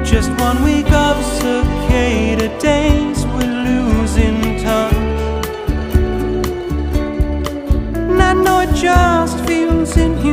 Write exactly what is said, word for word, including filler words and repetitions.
Just one week of cicada days, we're losing touch. And I know it just feels inhuman